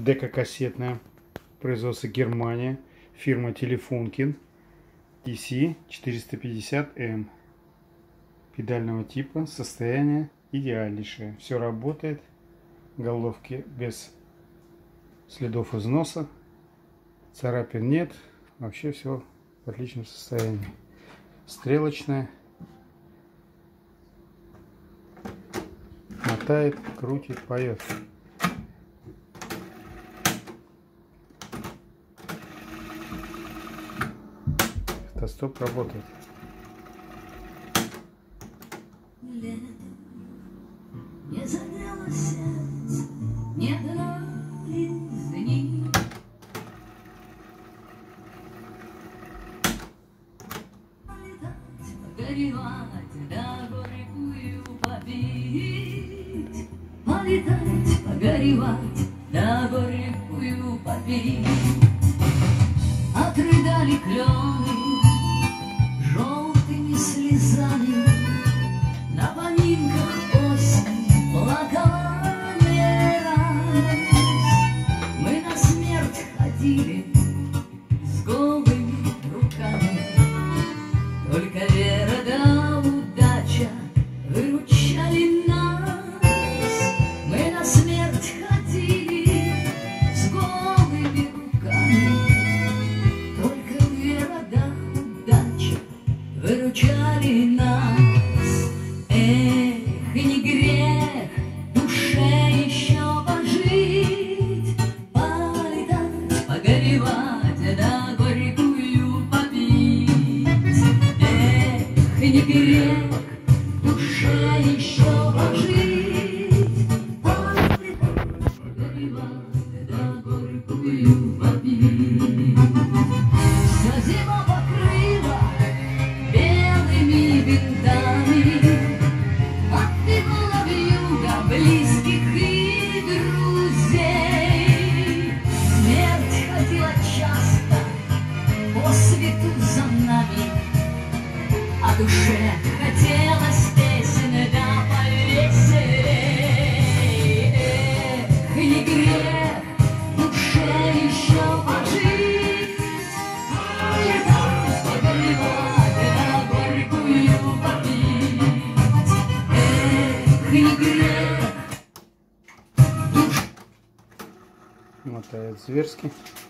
дека-кассетная. Производство Германия. Фирма Telefunken. TC450M. Педального типа. Состояние идеальнейшее. Все работает. Головки без следов износа. Царапин нет. Вообще все в отличном состоянии. Стрелочная. Мотает, крутит, поет. Автостоп работает. Не задело сердце, не дрались дни. Погоревать, да горькую попить. Полетать, погоревать, да горькую попить. Отрыдали клены желтыми слезами. На поминках осень плакала не раз. Мы на смерть ходили с голыми руками. Только вера да удача выручали нас. Мы на смерть ходили с голыми руками. Только вера да удача выручали нас. Эх, не грех душе еще пожить, полетать, погоревать, да горькую попить. Эх, не грех душе еще пожить, полетать, погоревать, да горькую попить. Вся зима покрыла белыми бинтами. Близких и друзей. Смерть ходила часто по свету за нами, а душе хотелось песен да повеселей. Эх, не грех душе еще пожить, полетать, погоревать, да горькую попить. Эх, не грех. Мотает зверски.